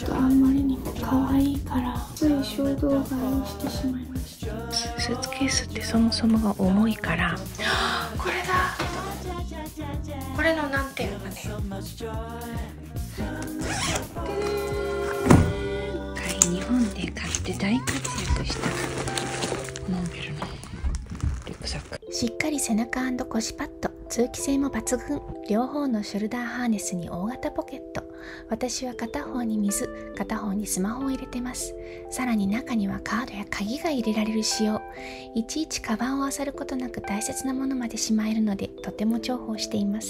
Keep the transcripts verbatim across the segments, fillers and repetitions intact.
っとあんまりにも可愛いからつい衝動買いをしてしまいました。スーツケースってそもそもが重いから、これだ、これの難点がね、日本で買って大活躍したモーベルのリュックサック。しっかり背中&腰パッド、通気性も抜群、両方のショルダーハーネスに大型ポケット。私は片方に水、片方にスマホを入れてます。さらに中にはカードや鍵が入れられる仕様。いちいちカバンを漁ることなく大切なものまでしまえるので、とても重宝しています。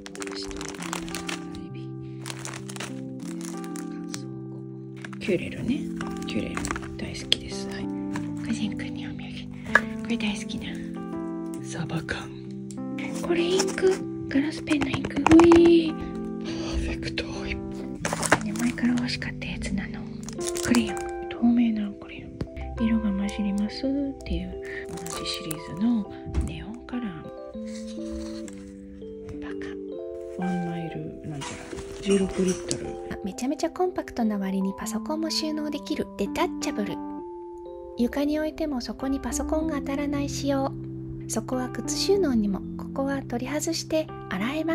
キュレルね、キュレル大好きです。はい、個人くんにお土産、これ大好きなサバ缶。これインク、ガラスペンのインク、ういパーフェクトホイップ、ね、前から欲しかったやつなの。クレヨン、透明なクレヨン、色が混じりますっていう同じシリーズのネオンカラー。バカワンマイルなんちゃらじゅうろくリットル。めちゃめちゃコンパクトな割にパソコンも収納できるデタッチャブル。床に置いてもそこにパソコンが当たらない仕様。そこは靴収納にも、ここは取り外して洗えます。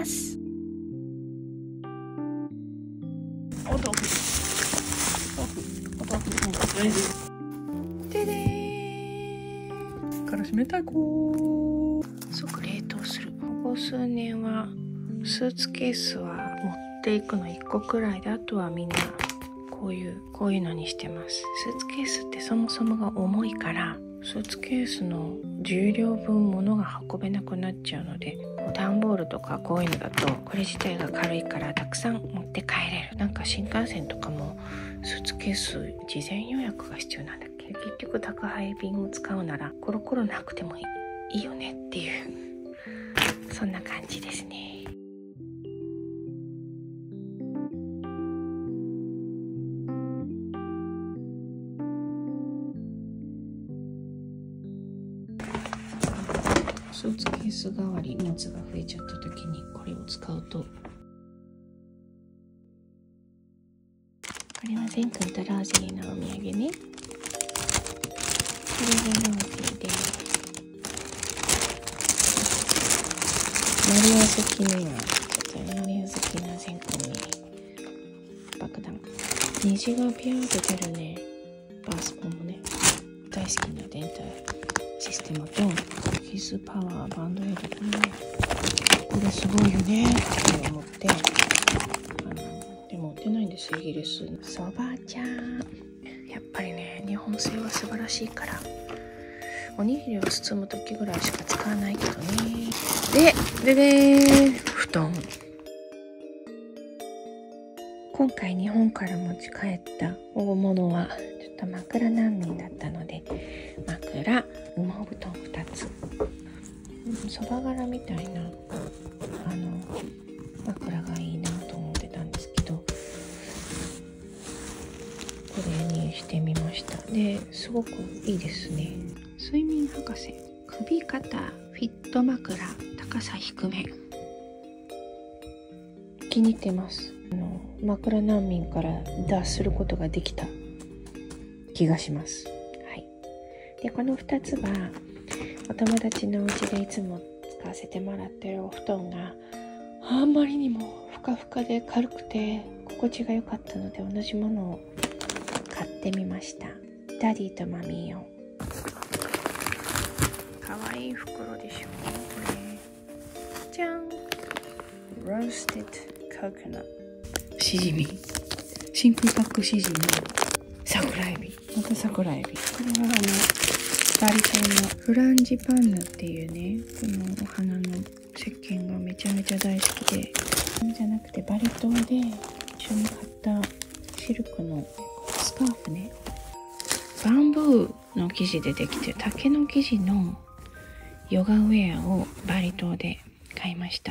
ででーん、からしめたこ即冷凍する。ここ数年はスーツケースは持っていくのいっこくらいで、あとはみんなこういうこういうのにしてます。スーツケースってそもそもが重いから、スーツケースの重量分物が運べなくなっちゃうので、段ボールとかこういうのだとこれ自体が軽いからたくさん持って帰れる。なんか新幹線とかもスーツケース事前予約が必要なんだっけ。結局宅配便を使うならコロコロなくてもいい、いいよねっていう、そんな感じですね。スーツケース代わり荷物が増えちゃった時にこれを使うと。これはゼン君とローゼリーのお土産ね。これがローゼリーで、マリオ好きにはちょっとマリオ好きなゼン君に爆弾、虹がピャーって出るね。バースポンもね、大好きな電体システムとキスパワーバンドエイドとね、これすごいよねって思って、あのでも売ってないんですよ、イギリス。そばちゃん、やっぱりね、日本製は素晴らしいから、おにぎりを包む時ぐらいしか使わないけどね。でででー布団。今回日本から持ち帰った大物はちょっと枕難民だったので、枕、羽毛布団ふたつ、そば柄みたいなあの枕がいいなと思ってたんですけど、これにしてみました。ですごくいいですね。睡眠博士、首肩フィット枕、高さ低め、気に入ってます。あの枕難民から脱することができた気がします。はい。でこのふたつはお友達のお家でいつも使わせてもらってるお布団があんまりにもふかふかで軽くて心地が良かったので、同じものを買ってみました。ダディとマミー用。かわいい袋でしょこれ。じゃん、ロースティッドココナットしじみ、真空パックしじみ、桜エビ、また桜エビ。これはあのバリ島のフランジパンヌっていうね、このお花の石鹸がめちゃめちゃ大好きで、じゃなくてバリ島で一緒に買ったシルクのスカーフね、バンブーの生地でできてる竹の生地のヨガウェアをバリ島で買いました。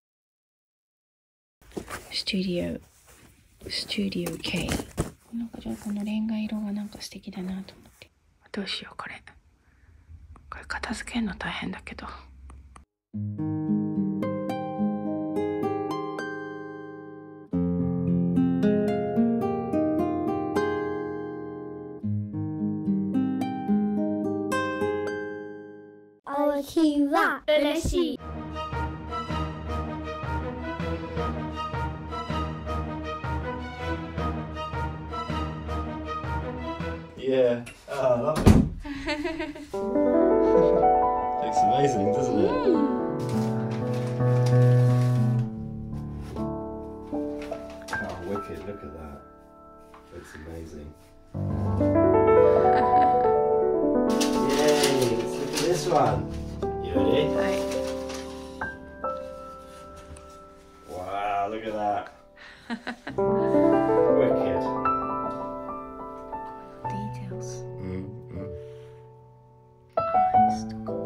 スタジオスタジオ K。 なんかじゃあこのレンガ色がなんか素敵だなと思って。どうしよう、これこれ片付けるの大変だけど。 日は嬉しい。 Yeah, oh, I love it. Looks amazing, doesn't it? Oh, wicked, look at that. Looks amazing. Yay, let's look at this one. You ready? Wow, look at that. Wicked. Details. Mm-hmm. Eyes とか。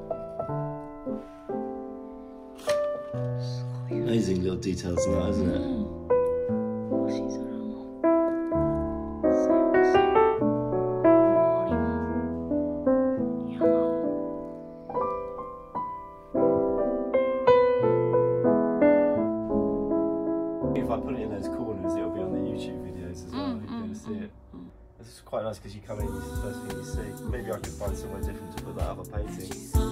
すごいよね。 Amazing little details now, isn't it? 星空も線線森も山も。 If I put it in those corners, it'll be on the YouTube videos as well. Mm, You'll be able to mm, see it. mm. It's quite nice because you come in, it's the first thing you see. Maybe I could find somewhere different to put that other painting.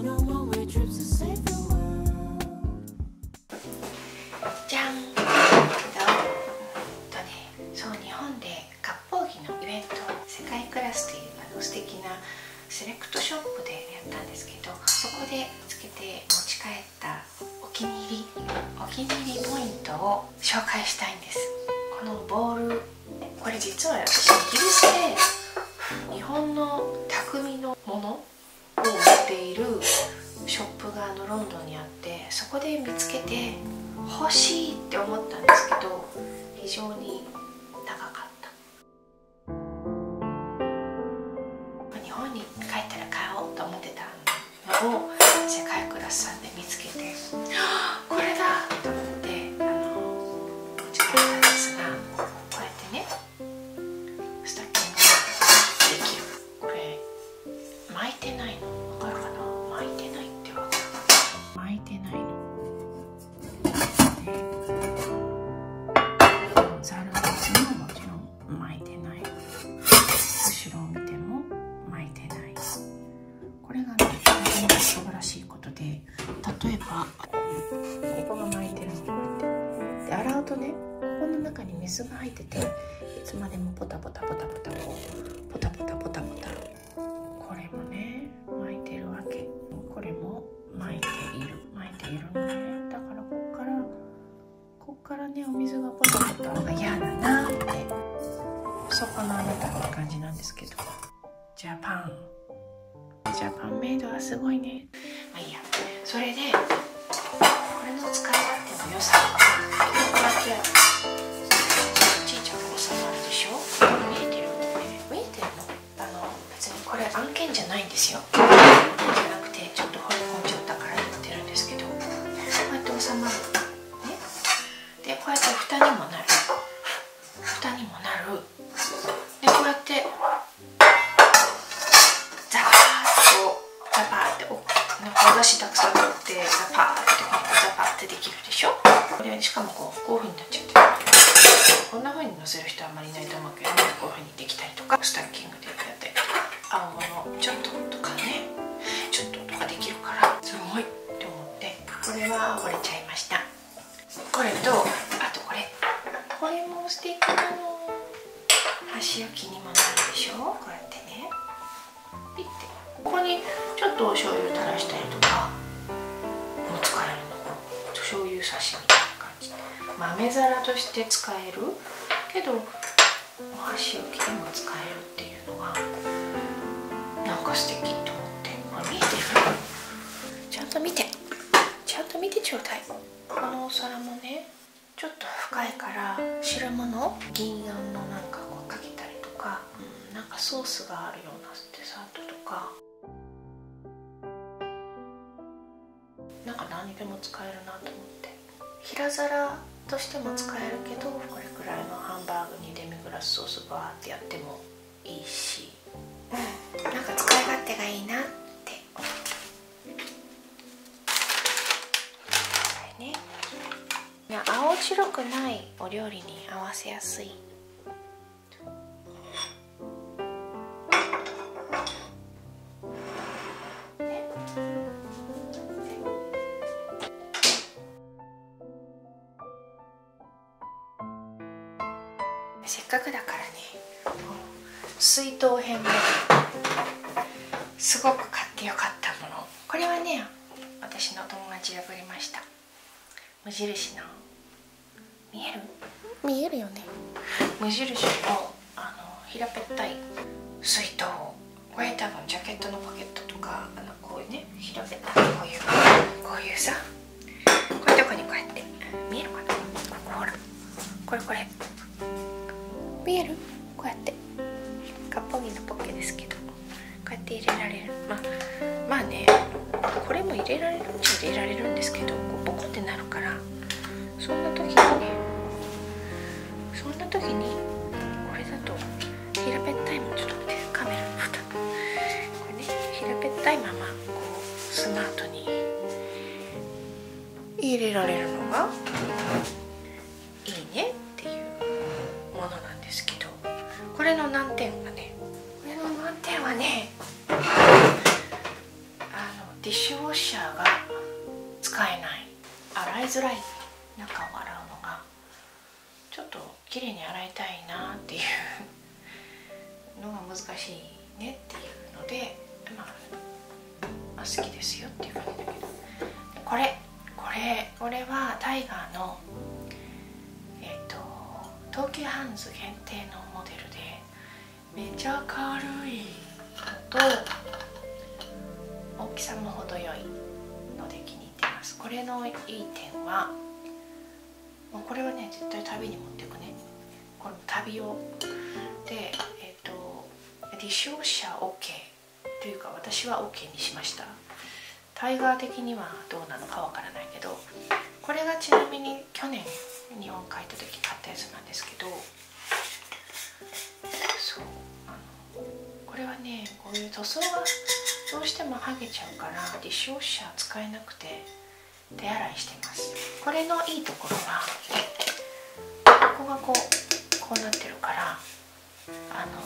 じゃん。えっとね、そう日本で割烹着のイベントを世界クラスというあの素敵なセレクトショップでやったんですけど、そこで見つけて持ち帰ったお気に入りお気に入りポイントを紹介したいんです。このボール、これ実は私イギリスで日本の匠のものを売っているショップがあのロンドンにあって、そこで見つけて欲しいって思ったんですけど、非常に高かった。日本に帰ったら買おうと思ってたのを世界クラスさんで見つけて、これだと思ってあの持ち帰ったんですが、こうやってねスタッキングができる。これ巻いてないの分かるかな。巻いてないって分かる。巻いてないの。ザル別にももちろん巻いてない。後ろを見ても巻いてない。これがね大変素晴らしいことで、例えばここが巻いてるのこうやってで洗うとね、ここの中に水が入ってて、いつまでもポタポタポタポタこうポタポタポタポタ、これもね巻いてるわけ。これも巻いている巻いているのね。だからここからここからねお水がポタポタが嫌だなって、そこのあなたって感じなんですけど、ジャパンジャパンメイドはすごいね。まあいいや。それでこれの使い勝手の良さ、こうやってやるちいちゃく収まるでしょ。見えてる見えてるの。あの別にこれ案件じゃないんですよ。じゃなくてちょっと掘り込んじゃったから言ってるんですけど、こうやって収まるね。でこうやって蓋にもなる蓋にもなる。でこうやってザバーッとザバーっておお出汁たくさん取ってザパーってザパーってできるでしょ。これしかもこうこういう風になっちゃってる。こんな風にのせる人はあんまりいないと思うけどね、こういう風にできたりとか、スタッキングでやって青物ちょっととかね、ちょっととかできるからすごいって思って、これは惚れちゃいました。これとあとこれこれも素敵なの。箸置きにもなるでしょ。こうやってねピッてここにちょっとお醤油垂らしたりとかも使えるの。醤油差しみたいな感じ。豆皿として使えるけどお箸置きでも使えるっていうのがなんか素敵と思って。これ見えてる？ちゃんと見てちゃんと見てちょうだい。このお皿もねちょっと深いから汁物銀あんのなんかをかけたりとか、うん、なんかソースがあるようなデザートとか、なんか何にでも使えるなと思って。平皿としても使えるけど、これくらいのハンバーグにデミグラスソースバーってやってもいいし、うん、なんか使い勝手がいいなって思って。これね、いや青白くないお料理に合わせやすい。ね、 せっかくだからね、水筒編もすごく買ってよかったもの。これはね、私の友達がくれました。無印の、見える？見えるよね。無印のあの平べったい水筒。これ多分ジャケットのポケットとか、あのこういうね、平べったいこういうこういうさ、こういうとこにこうやって見えるかな。ここほら、これこれ見える？こうやってカッポギのポッケですけど、こうやって入れられる。まあまあね、これも入れられるっちゃ入れられるんですけど、こうボコってなるから、そんな時にね、そんな時にこれだと平べったいもん、ちょっと待って、カメラの蓋、これね、平べったいままこうスマートに入れられるのがいいねっていうものなんですけど、これの難点はね、これの難点はね、あのディッシュウォッシャーが使えない。洗いづらい。中を洗うのがちょっと綺麗に洗いたいなっていうのが難しいねっていうので、まあ、まあ好きですよっていう感じだけど、これこれこれはタイガーのえっと東急ハンズ限定のモデルで、めちゃ軽いのと大きさも程よいので気に入ってます。これのいい点は、もうこれはね、絶対旅に持っていくね。この旅用で、えっとディッシュウォッシャー OK というか、私は OK にしました。タイガー的にはどうなのかわからないけど、これがちなみに去年日本帰った時買ったやつなんですけど、そうあのこれはね、こういう塗装がどうしても剥げちゃうから、ディッシュウォッシャー使えなくて手洗いしてます。これのいいところは、ここがこうこうなってるから、あの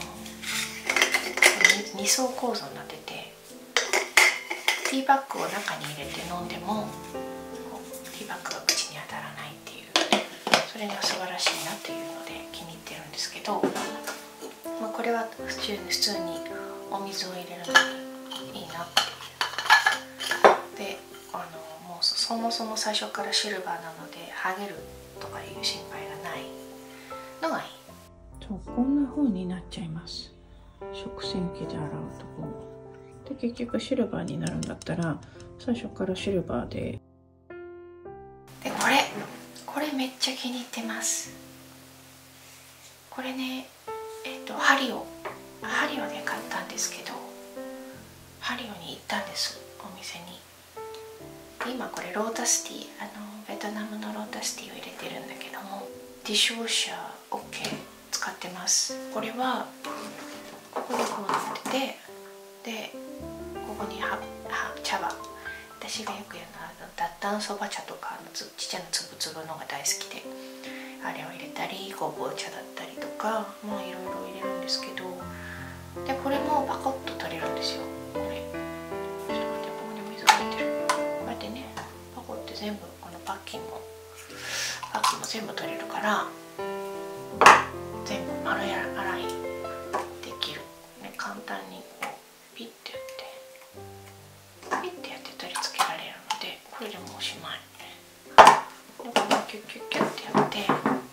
に層構造になってて、ティーバッグを中に入れて飲んでもこうティーバッグが口に当たらないっていう、それが素晴らしいなっていうので気に入ってるんですけど、まあ、これは普通に普通にお水を入れるのにいいなっていう。で、あのもうそもそも最初からシルバーなので剥げるとかいう心配がないのがいい。そう、こんな風になっちゃいます。食洗機で洗うとこで、結局シルバーになるんだったら最初からシルバーで。で、これこれめっちゃ気に入ってます。これね、えっとハリオハリオで買ったんですけど、ハリオに行ったんです、お店に。で、今これロータスティー、あのベトナムのロータスティーを入れてるんだけども、ディッシュウォッシャー OK 使ってます。これはここにこうなってて、でここにはは茶葉、私がよくやるのは脱炭そば茶とかのちっちゃなつぶつぶのが大好きで、あれを入れたり、ごぼう茶だったりとか、まあいろいろ入れるんですけど、でこれもパコッと取れるんですよ。これちょっと待って、ここに水が入ってる。こうやってね、パコって全部このパッキンもパッキンも全部取れるから、全部丸洗いできる、ね、簡単にこうピッてやってピッてやって取り付けられるので、これでもうおしまい。でこれをキュッキュッキュッてやって、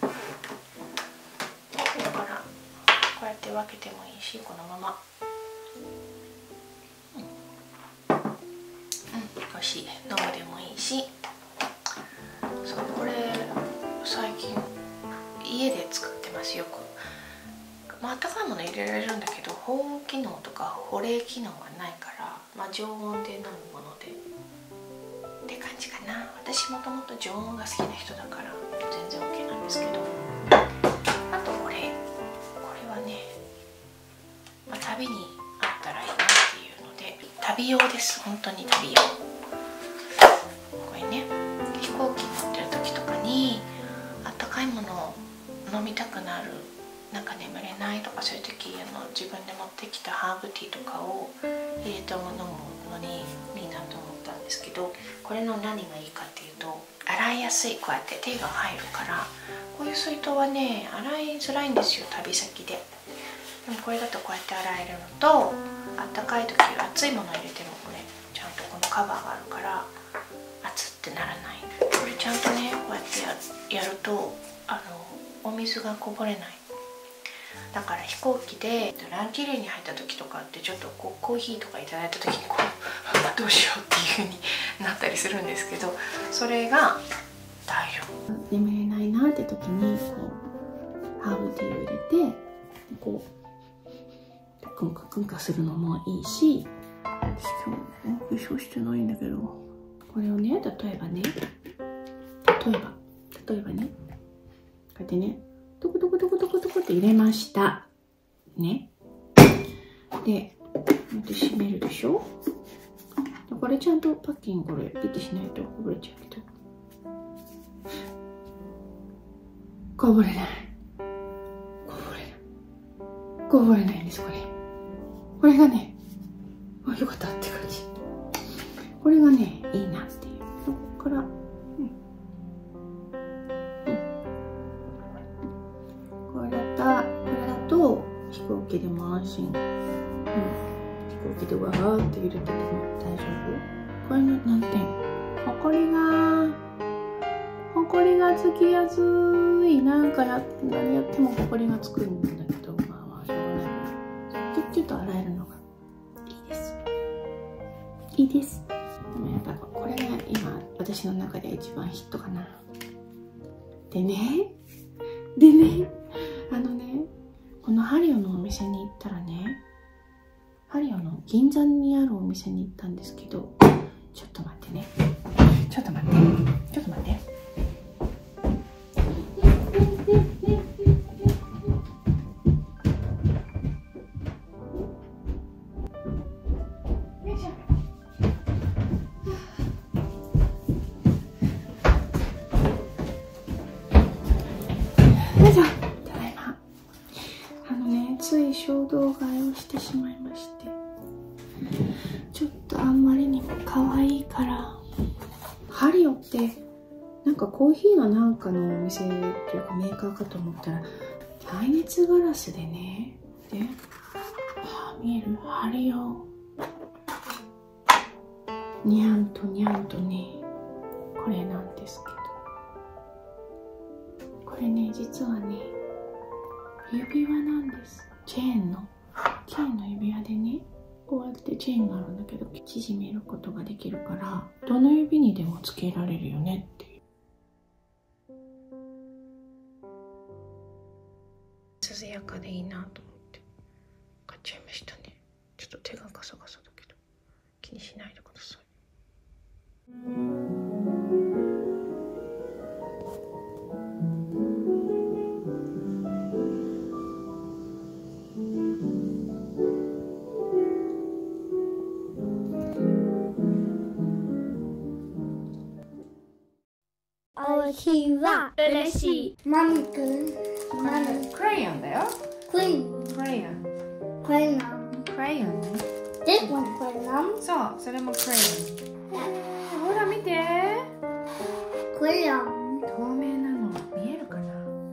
だからこうやって分けてもいいし、このままうん、うん、おいしい飲むでもいいし。そう、これ最近家で作ってますよく。まあ温かいもの入れられるんだけど、保温機能とか保冷機能がないから、まあ、常温で飲むものでって感じかな。私もともと常温が好きな人だから全然 OK なんですけど、あとこれこれはね、まあ、旅にあったらいいなっていうので、旅用です。本当に旅用。これね、飛行機乗ってる時とかにあったかいものを飲みたくなる、なんか眠れないとか、そういう時、あの自分で持ってきたハーブティーとかを入れて飲むのにいいなと思ったんですけど、これの何がいいかっていうと、洗いやすい。こうやって手が入るから、 こういう水筒はね洗いづらいんですよ、旅先で。でもこれだとこうやって洗えるのと、あったかい時熱いもの入れてもこれちゃんとこのカバーがあるから熱ってならない。これちゃんとねこうやってややるとあのお水がこぼれない。だから飛行機で乱気流に入った時とかってちょっとこうコーヒーとかいただいた時にこうどうしようっていう風になったりするんですけど、それが大丈夫。眠れないなって時にこうハーブティーを入れてこうクンカクンカするのもいいし、私今日化粧してないんだけど、これをね例えばね例えば例えばねこうやってねトコトコトコトコトコって入れましたね。でこうやって閉めるでしょ。これちゃんとパッキンこれピッてしないとこぼれちゃうけど、こぼれないこぼれないこぼれないんです。これこれがね、あ、よかったって感じ。これがねいいなっていう。ここから、うんうん、これだったこれだと飛行機でも安心、うん、飛行機でわーって入れてても大丈夫。これの難点、ほこりがほこりがつきやすい。なんかや何やってもほこりがつくんだけど、まあまあしょうがない。キュッキュッと洗えるのがいいです。いいです。でもやっぱこれが今私の中で一番ヒットかな。でねでねあのねこのハリオのお店に行ったらね、ハリオの銀座にあるお店に行ったんですけど、ちょっと待ってねちょっと待ってちょっと待って。ただいま。あのねつい衝動買いをしてしまいまして、ちょっとあんまりにも可愛いから。ハリオってなんかコーヒーのなんかのお店っていうかメーカーかと思ったら耐熱ガラスでね、で、あ、見える？ハリオにゃんとにゃんとね、これなんですけど、これね実はね指輪なんです。チェーンのチェーンの指輪でね、こうやってチェーンがあるんだけど縮めることができるから、どの指にでもつけられるよねっていう。涼やかでいいなと思って買っちゃいましたね。ちょっと手がガサガサだけど気にしないでください。 お日は嬉しい。マミくん、マミ。 クレヨンだよ。 クレヨン。 クレヨン。 クレヨン。 クレヨンね。 This oneクレヨン。 そう、それもクレヨン。ほら見て。 クレヨン。 透明なの見えるかな。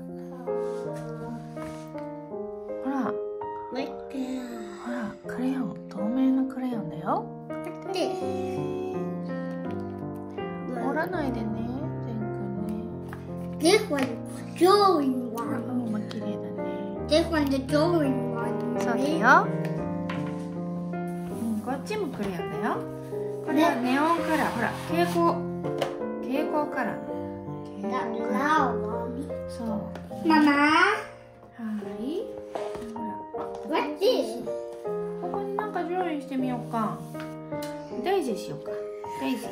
ほら。 Like ほら、クレヨン、透明のクレヨンだよ。 this. 折らないでね。 This one's drawing one. もう綺麗だね。 This one's the drawing one. そうだよ。うん、こっちもクレヨンだよ。これはネオンカラー、ほら、蛍光、蛍光カラー。 That's loud, Mommy. そう。 Mama, はい。ほら。 what's this? ここになんかドローインしてみようか。デイジーしようか。デイジー。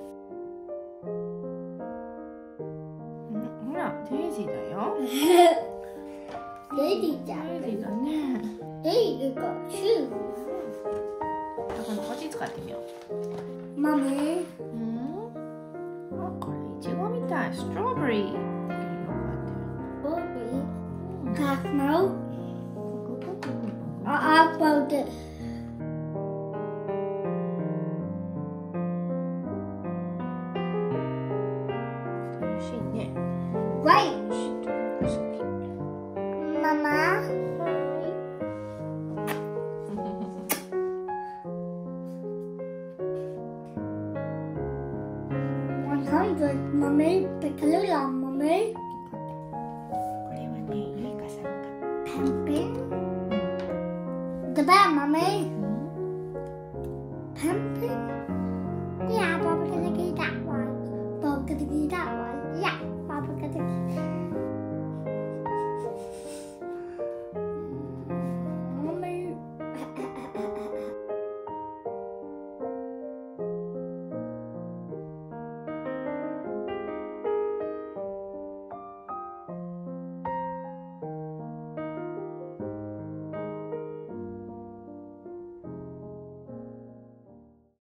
ほら、デイジーだよ。 デイジーじゃん。 デイジーだね。 デイジーがシュー。 だからこっち使ってみよう。 マミ。 うん？あ、これイチゴみたい。ストロベリー。 ボビー。カスノー。あ、アップルです。 楽しいね。 Right. Mommy, pick a little on mommy. これはね、ゆいかさんが。 Pen pen. The bad mommy.